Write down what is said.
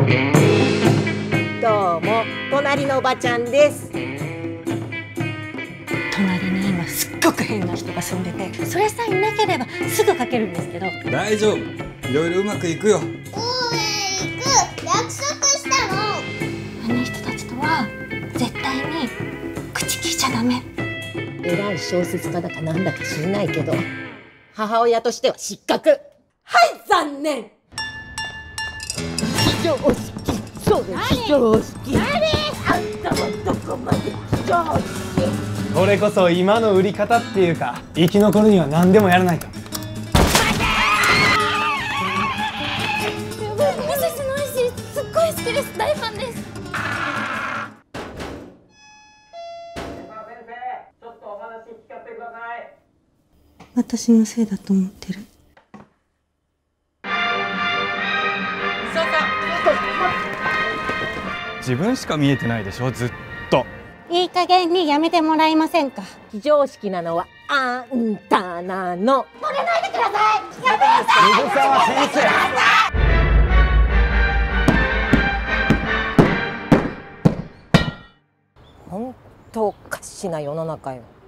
どうも、隣のおばちゃんです。 隣に今すっごく変な人が住んでて、それさえいなければすぐ書けるんですけど。 大丈夫、いろいろうまくいくよ。 応援行く約束したの。 あの人たちとは絶対に口聞いちゃダメ。 偉い小説家だかなんだか知らないけど、母親としては失格。はい、残念。非常識。そうです、非常識。あんたはどこまで非常識。 これこそ今の売り方っていうか、生き残るには何でもやらないと。 ミセスのアイスすっごい好きです。大ファンです。私のせいだと思ってる。 自分しか見えてないでしょ、ずっと。 いい加減にやめてもらえませんか。 非常識なのはあんたなの。 乗れないでください。やめなさい。 水沢先生。 本当おかしな世の中よ。